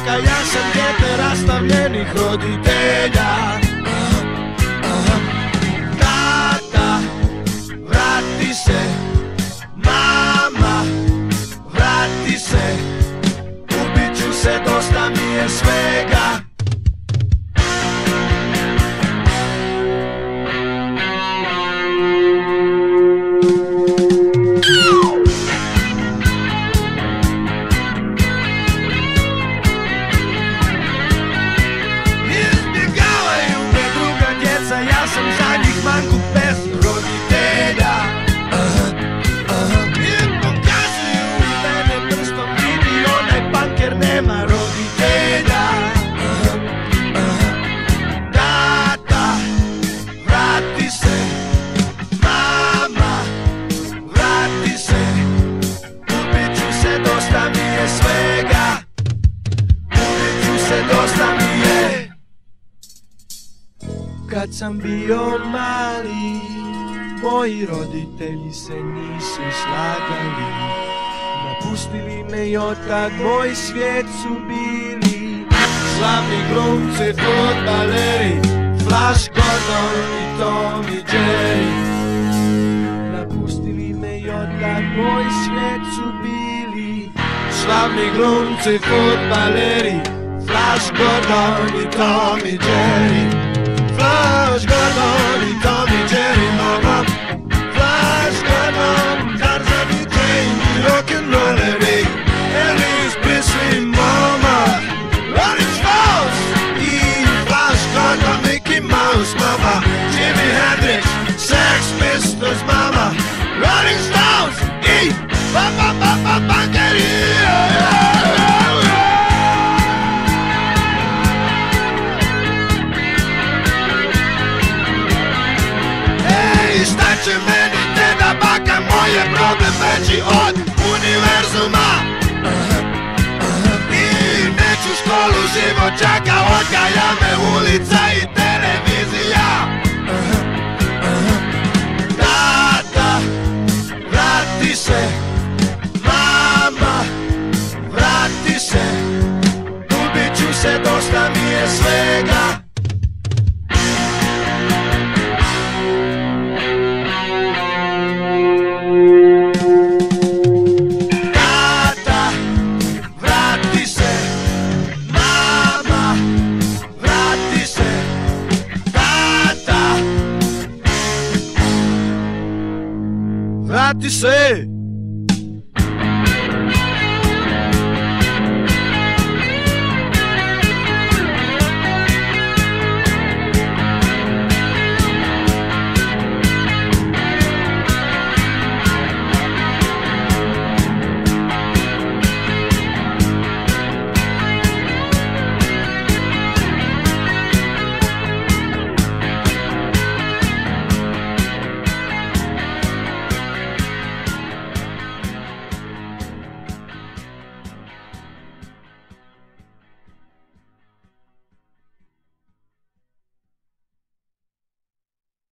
majka, ja sam dijete rastavljenih roditelja. Tata, vrati se, mama, vrati se, ubit ću se, dosta mi je svega. Ja sam za njih mangup bez roditelja. I pokazuju mene prstom, vidi onaj panker nema roditelja. Tata, vrati se, mama, vrati se, ubit ću se, dosta mi je svega. Ubit ću se, dosta mi je. Kad sam bio mali, moji roditelji se nisu slagali. Napustili me i otad moj svijet su bili slavni glumci, fudbaleri, Flash Gordon i Tom i Jerry. Napustili me i otad moj svijet su bili slavni glumci, fudbaleri, Flash Gordon i Tom i Jerry. Flash Gordon i Tom i Jerry, mama. Flash Gordon, Tarzan i Jane i rock'n'rolleri, Elvis Presley, mama. Rolling Stones i Flash Gordon, Mickey Mouse, mama. Jimi Hendrix, Sex Pistols, mama. Rolling Stones i Bunkeri. Šta će meni deda, baka, moj je problem veći od univerzuma. I neću školu život čaka, odgaja me ulica i te